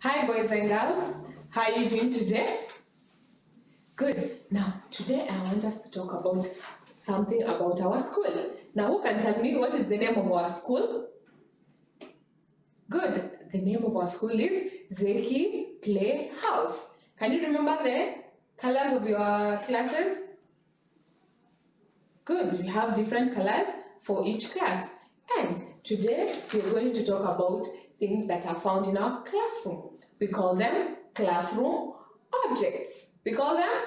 Hi boys and girls, how are you doing today? Good. Now today I want us to talk about something about our school. Now who can tell me what is the name of our school? Good. The name of our school is Zeki Playhouse. Can you remember the colors of your classes? Good. We have different colors for each class. And today we are going to talk about things that are found in our classroom. We call them classroom objects. We call them?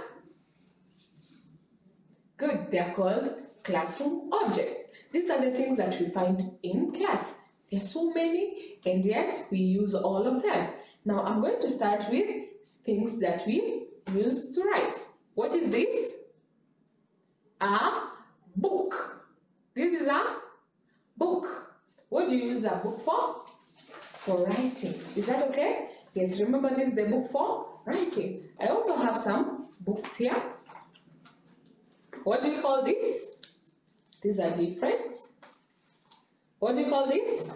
Good. They are called classroom objects. These are the things that we find in class. There are so many and yet we use all of them. Now I'm going to start with things that we use to write. What is this? A book. This is a book. What do you use a book for? For writing. Is that okay? Yes, remember this is the book for writing. I also have some books here. What do you call this? These are different. What do you call this?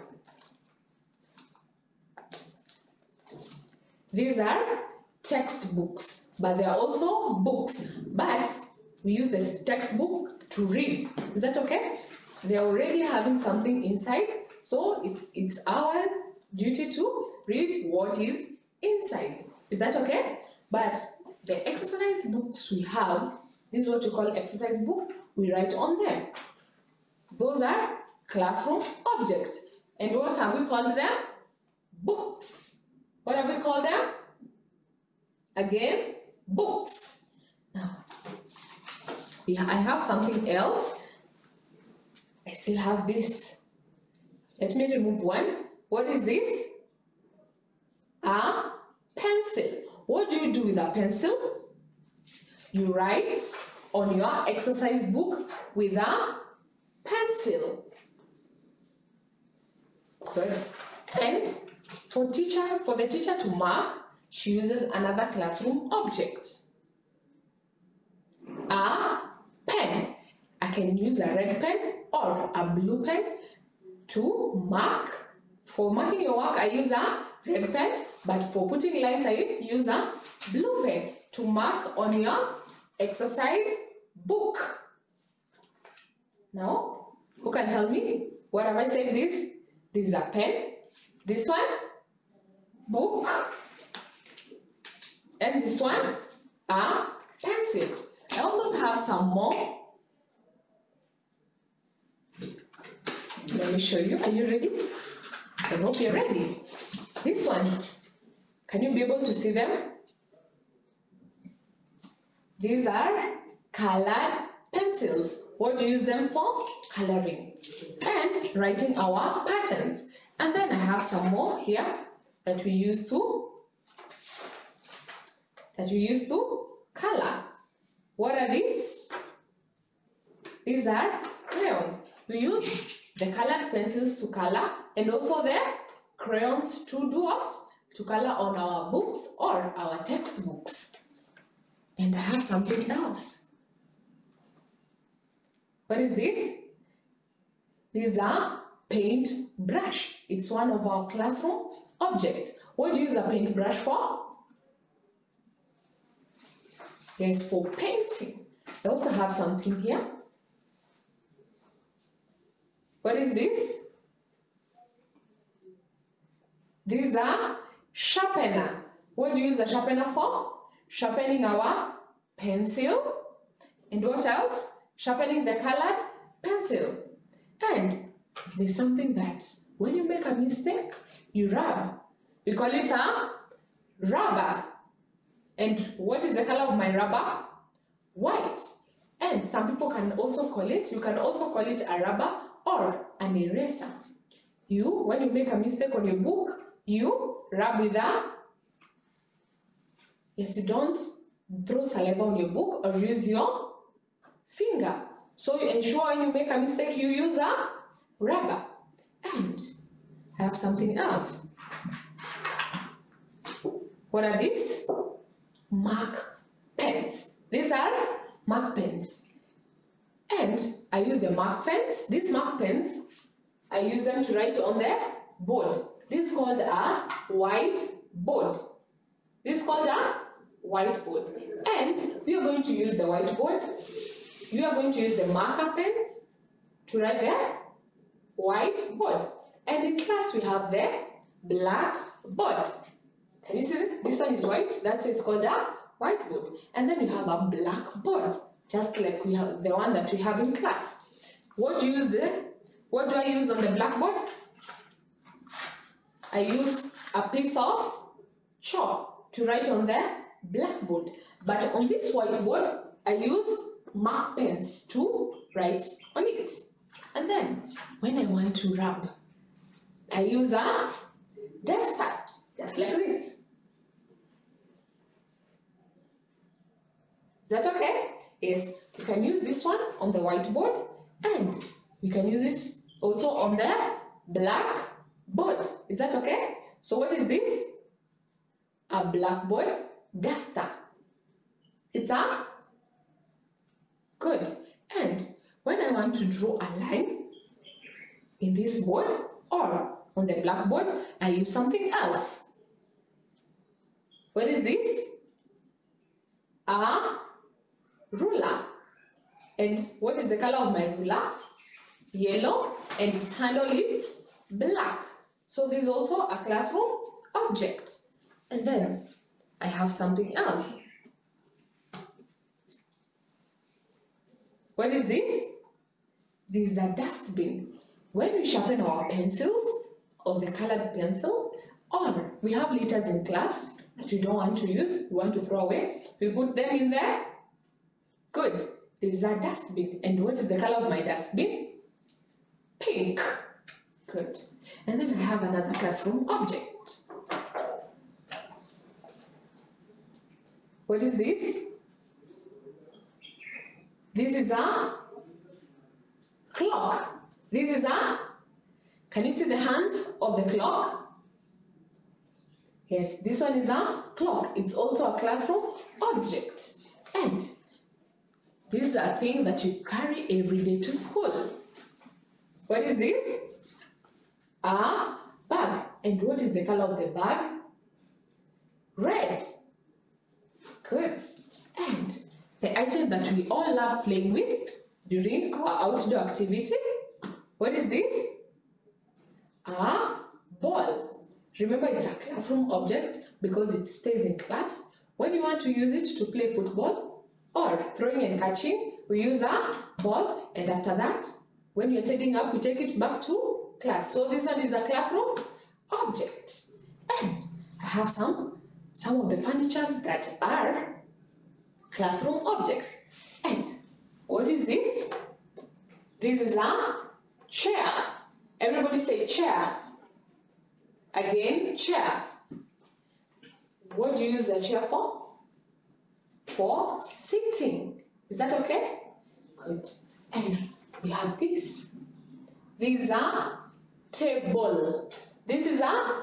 These are textbooks, but they are also books. But we use this textbook to read. Is that okay? They are already having something inside, so it's our duty to read what is inside. Is that okay? But the exercise books we have, this is what we call exercise book, we write on them. Those are classroom objects. And what have we called them? Books. What have we called them? Again, books. Now, I have something else. I still have this. Let me remove one. What is this? A pencil. What do you do with a pencil? You write on your exercise book with a pencil. Good. And for the teacher to mark, she uses another classroom object. A pen. I can use a red pen or a blue pen to mark. For marking your work, I use a red pen, but for putting lines, I use a blue pen to mark on your exercise book. Now, who can tell me? What have I said this? This is a pen. This one, book. And this one, a pencil. I also have some more. Let me show you. Are you ready? I hope you're ready. These ones, can you be able to see them? These are colored pencils. What do you use them for? Coloring and writing our patterns. And then I have some more here that we use to color. What are these? These are crayons. We use the colored pencils to color and also the crayons to do what? To color on our books or our textbooks. And I have something else. What is this? These are paint brush. It's one of our classroom objects. What do you use a paint brush for? Yes, for painting. I also have something here. What is this? These are sharpener. What do you use a sharpener for? Sharpening our pencil. And what else? Sharpening the colored pencil. And there's something that when you make a mistake, you rub. We call it a rubber. And what is the color of my rubber? White. And some people can also call it, you can also call it a rubber or an eraser. When you make a mistake on your book, you rub with a, yes, you don't throw saliva on your book or use your finger. So you ensure when you make a mistake, you use a rubber. And I have something else. What are these? Mark pens. These are mark pens. And I use the mark pens. These mark pens, I use them to write on the board. This is called a white board. This is called a whiteboard. And we are going to use the whiteboard. We are going to use the marker pens to write the whiteboard. And in class we have the blackboard. Can you see that? This one is white, that's why it's called a whiteboard. And then we have a blackboard, just like we have the one that we have in class. What do you use there? What do I use on the blackboard? I use a piece of chalk to write on the blackboard. But on this whiteboard, I use mark pens to write on it. And then, when I want to rub, I use a duster, just like this. Is that okay? Yes, we can use this one on the whiteboard and we can use it also on the blackboard. Is that okay? So what is this? A blackboard duster. It's a good. And when I want to draw a line in this board or on the blackboard, I use something else. What is this? A ruler. And what is the color of my ruler? Yellow, and its handle is black. So this is also a classroom object. And then I have something else. What is this? This is a dustbin. When we sharpen our pencils or the colored pencil, or we have letters in class that we don't want to use, we want to throw away, we put them in there. Good. This is a dustbin. And what is the color of my dustbin? Pink. Good. And then I have another classroom object. What is this? This is a clock. This is a, can you see the hands of the clock? Yes, this one is a clock. It's also a classroom object. And this is a thing that you carry every day to school. What is this? A bag. And what is the color of the bag? Red. Good. And the item that we all love playing with during our outdoor activity, what is this? A ball. Remember, it's a classroom object because it stays in class. When you want to use it to play football or throwing and catching, we use a ball, and after that, when you're taking up, we take it back to class. So this one is a classroom object. And I have some of the furnitures that are classroom objects. And what is this? This is a chair. Everybody say chair. Again, chair. What do you use the chair for? For sitting. Is that okay? Good. And we have this. This is a table. This is a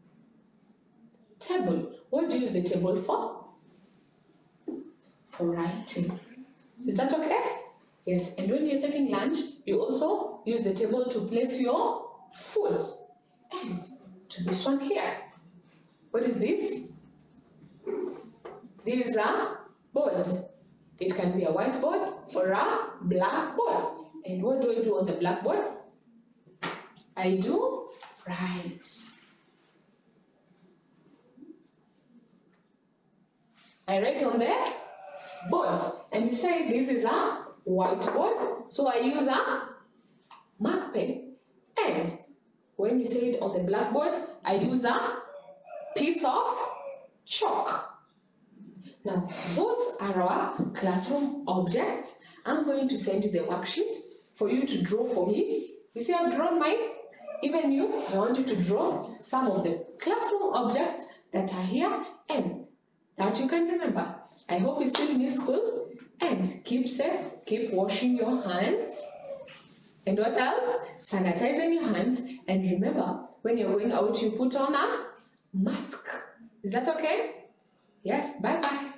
table. What do you use the table for? For writing. Is that okay? Yes, and when you're taking lunch, you also use the table to place your food. And to this one here. What is this? This is a board. It can be a whiteboard or a blackboard. And what do I do on the blackboard? I do write. I write on the board. And we say this is a whiteboard, so I use a mark pen. And when you say it on the blackboard, I use a piece of chalk. Now, those are our classroom objects. I'm going to send you the worksheet for you to draw for me. You see, I've drawn mine. Even you, I want you to draw some of the classroom objects that are here and that you can remember. I hope you still miss school, and keep safe, keep washing your hands. And what else? Sanitizing your hands. And remember, when you're going out, you put on a mask. Is that okay? Yes, bye-bye.